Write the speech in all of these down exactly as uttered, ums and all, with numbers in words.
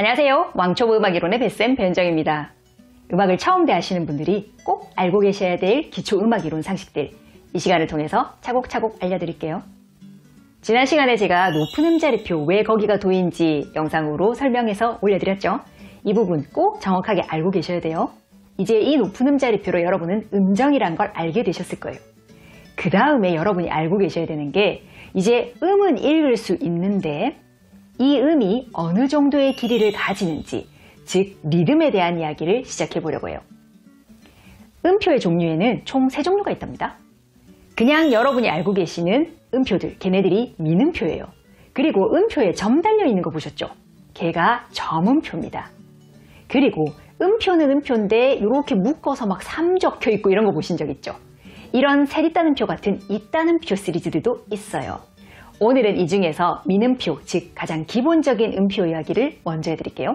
안녕하세요. 왕초보 음악이론의 뱃쌤 배은정입니다. 음악을 처음 배우시는 분들이 꼭 알고 계셔야 될 기초 음악이론 상식들, 이 시간을 통해서 차곡차곡 알려드릴게요. 지난 시간에 제가 높은 음자리표 왜 거기가 도인지 영상으로 설명해서 올려드렸죠. 이 부분 꼭 정확하게 알고 계셔야 돼요. 이제 이 높은 음자리표로 여러분은 음정이란 걸 알게 되셨을 거예요. 그 다음에 여러분이 알고 계셔야 되는 게 이제 음은 읽을 수 있는데 이 음이 어느 정도의 길이를 가지는지, 즉 리듬에 대한 이야기를 시작해 보려고 해요. 음표의 종류에는 총 세 종류가 있답니다. 그냥 여러분이 알고 계시는 음표들, 걔네들이 민음표예요. 그리고 음표에 점 달려 있는 거 보셨죠? 걔가 점음표입니다. 그리고 음표는 음표인데 이렇게 묶어서 막 삼 적혀 있고 이런 거 보신 적 있죠? 이런 세리따는표 같은 이따는표 시리즈들도 있어요. 오늘은 이 중에서 민음표, 즉 가장 기본적인 음표 이야기를 먼저 해드릴게요.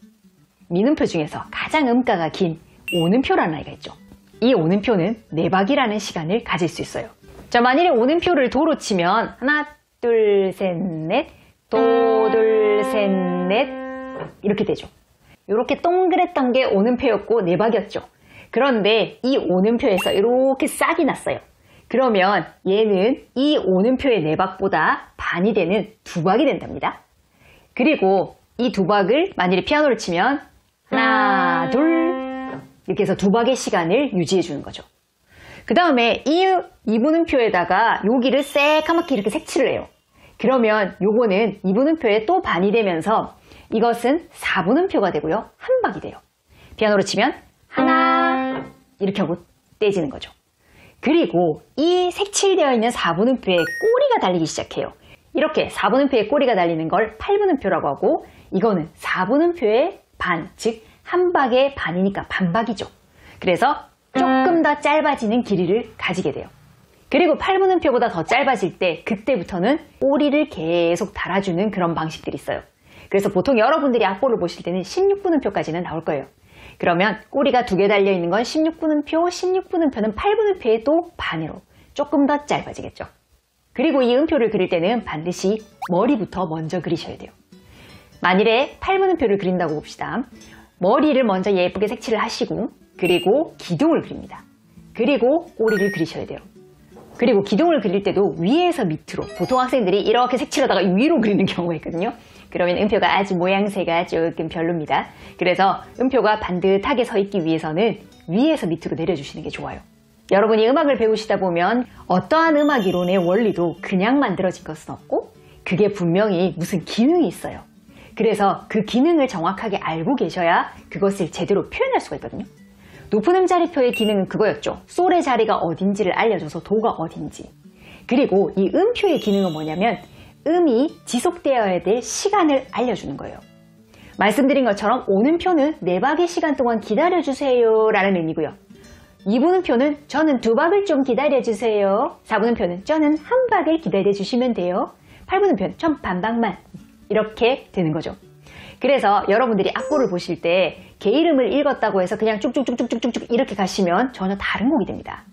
민음표 중에서 가장 음가가 긴 오음표라는 아이가 있죠. 이 오음표는 네박이라는 시간을 가질 수 있어요. 자, 만일에 오음표를 도로 치면 하나, 둘, 셋, 넷, 도, 둘, 셋, 넷 이렇게 되죠. 이렇게 동그랬던 게 오음표였고 네박이었죠. 그런데 이 오음표에서 이렇게 싹이 났어요. 그러면 얘는 이 오음표의 네박보다 반이 되는 두박이 된답니다. 그리고 이 두박을 만일에 피아노를 치면 하나, 둘 이렇게 해서 두박의 시간을 유지해 주는 거죠. 그 다음에 이 이분음표에다가 여기를 새까맣게 이렇게 색칠을 해요. 그러면 요거는 이분음표에 또 반이 되면서 이것은 사분음표가 되고요. 한 박이 돼요. 피아노로 치면 하나 이렇게 하고 떼지는 거죠. 그리고 이 색칠되어 있는 사분음표에 꼬리가 달리기 시작해요. 이렇게 사분음표에 꼬리가 달리는 걸 팔분음표라고 하고, 이거는 사분음표의 반, 즉 한 박의 반이니까 반박이죠. 그래서 조금 더 짧아지는 길이를 가지게 돼요. 그리고 팔분음표보다 더 짧아질 때 그때부터는 꼬리를 계속 달아주는 그런 방식들이 있어요. 그래서 보통 여러분들이 악보를 보실 때는 십육분음표까지는 나올 거예요. 그러면 꼬리가 두 개 달려있는 건 십육분음표, 십육분음표는 팔분음표의 또 반으로 조금 더 짧아지겠죠. 그리고 이 음표를 그릴 때는 반드시 머리부터 먼저 그리셔야 돼요. 만일에 팔분음표를 그린다고 봅시다. 머리를 먼저 예쁘게 색칠을 하시고, 그리고 기둥을 그립니다. 그리고 꼬리를 그리셔야 돼요. 그리고 기둥을 그릴 때도 위에서 밑으로, 보통 학생들이 이렇게 색칠하다가 위로 그리는 경우가 있거든요. 그러면 음표가 아주 모양새가 조금 별로입니다. 그래서 음표가 반듯하게 서 있기 위해서는 위에서 밑으로 내려주시는 게 좋아요. 여러분이 음악을 배우시다 보면 어떠한 음악 이론의 원리도 그냥 만들어진 것은 없고, 그게 분명히 무슨 기능이 있어요. 그래서 그 기능을 정확하게 알고 계셔야 그것을 제대로 표현할 수가 있거든요. 높은 음자리표의 기능은 그거였죠. 솔의 자리가 어딘지를 알려줘서 도가 어딘지. 그리고 이 음표의 기능은 뭐냐면 음이 지속되어야 될 시간을 알려주는 거예요. 말씀드린 것처럼 오음표는 네박의 시간 동안 기다려주세요 라는 의미고요. 이분음표는 저는 두 박을 좀 기다려주세요. 사분음표는 저는 한 박을 기다려주시면 돼요. 팔분음표는 전 반박만, 이렇게 되는 거죠. 그래서 여러분들이 악보를 보실 때 개 이름을 읽었다고 해서 그냥 쭉쭉쭉쭉쭉쭉 이렇게 가시면 전혀 다른 곡이 됩니다.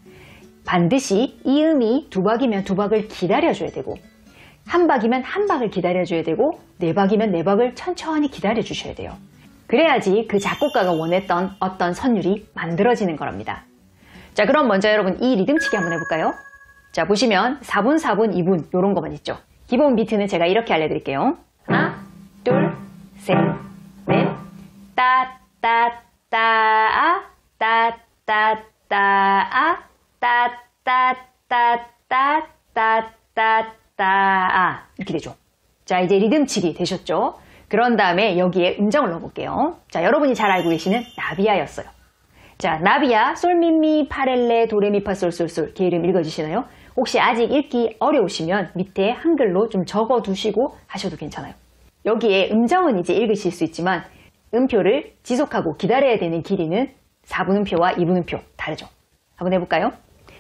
반드시 이 음이 두 박이면 두 박을 기다려줘야 되고, 한 박이면 한 박을 기다려줘야 되고, 네 박이면 네 박을 천천히 기다려주셔야 돼요. 그래야지 그 작곡가가 원했던 어떤 선율이 만들어지는 거랍니다. 자, 그럼 먼저 여러분 이 리듬치기 한번 해볼까요? 자, 보시면 사분, 사분, 이분 이런 거만 있죠. 기본 비트는 제가 이렇게 알려드릴게요. 하나, 둘, 셋, 넷, 따, 따, 따, 아, 따, 따, 따, 아, 따, 따, 따, 따, 따, 따, 따, 아 이렇게 되죠. 자, 이제 리듬치기 되셨죠? 그런 다음에 여기에 음정을 넣어볼게요. 자, 여러분이 잘 알고 계시는 나비야였어요. 자, 나비야, 솔미미, 파렐레, 도레미파, 솔솔솔 개 이름 읽어주시나요? 혹시 아직 읽기 어려우시면 밑에 한글로 좀 적어두시고 하셔도 괜찮아요. 여기에 음정은 이제 읽으실 수 있지만 음표를 지속하고 기다려야 되는 길이는 사분음표와 이분음표 다르죠. 한번 해볼까요?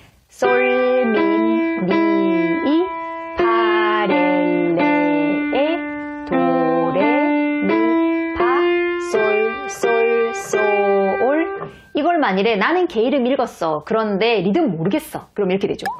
솔, 미, 미, 파, 레, 레, 도, 레, 미, 파, 솔, 솔, 솔. 이걸 만일에 나는 개 이름 읽었어. 그런데 리듬 모르겠어. 그럼 이렇게 되죠.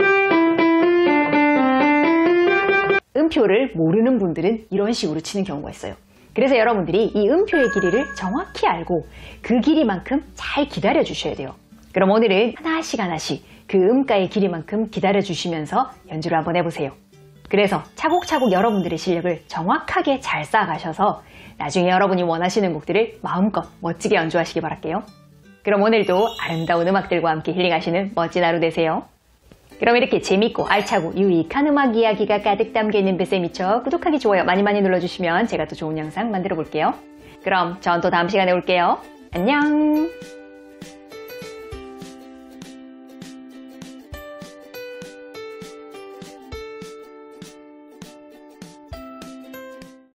음표를 모르는 분들은 이런 식으로 치는 경우가 있어요. 그래서 여러분들이 이 음표의 길이를 정확히 알고 그 길이만큼 잘 기다려 주셔야 돼요. 그럼 오늘은 하나씩 하나씩 그 음가의 길이만큼 기다려 주시면서 연주를 한번 해보세요. 그래서 차곡차곡 여러분들의 실력을 정확하게 잘 쌓아가셔서 나중에 여러분이 원하시는 곡들을 마음껏 멋지게 연주하시기 바랄게요. 그럼 오늘도 아름다운 음악들과 함께 힐링하시는 멋진 하루 되세요. 그럼 이렇게 재밌고 알차고 유익한 음악 이야기가 가득 담겨있는 뱃쌤이쳐 구독하기, 좋아요 많이 많이 눌러주시면 제가 또 좋은 영상 만들어 볼게요. 그럼 전 또 다음 시간에 올게요. 안녕.